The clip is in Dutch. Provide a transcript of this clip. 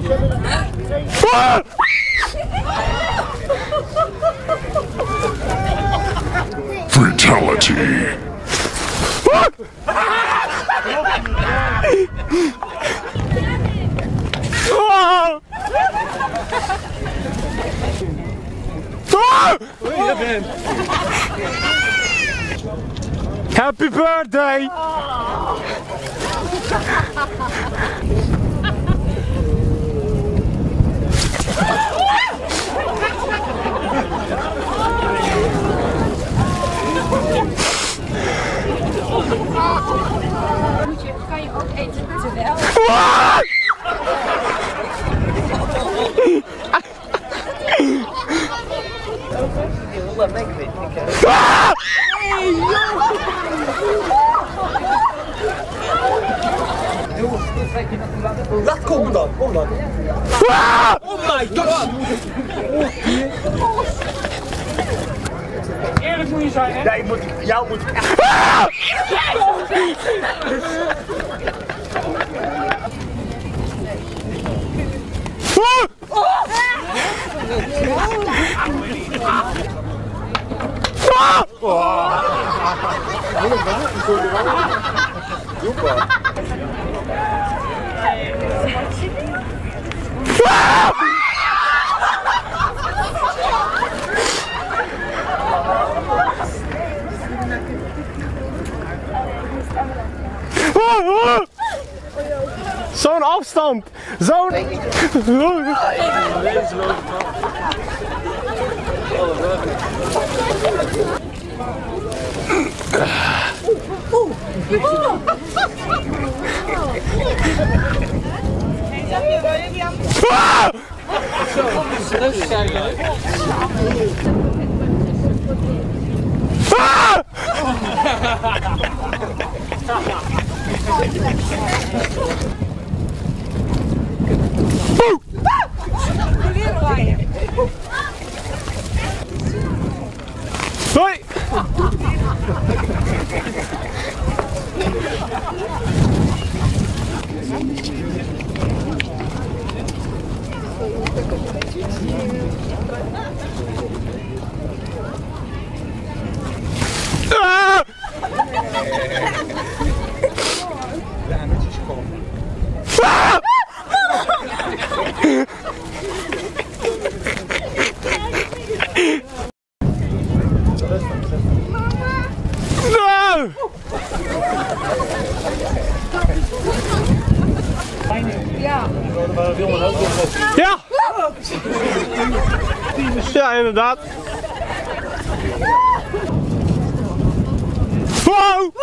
Fatality. Happy birthday! Kan je ook eten terwijl? Laat komen dan, kom dan. Oh my god! Eerlijk moet je zijn, hè? Jij moet, jou moet echt... Zo'n afstand! Zo'n... Hoi! Ah! Ah! No! Ja. Ja! Ja, inderdaad. Wow!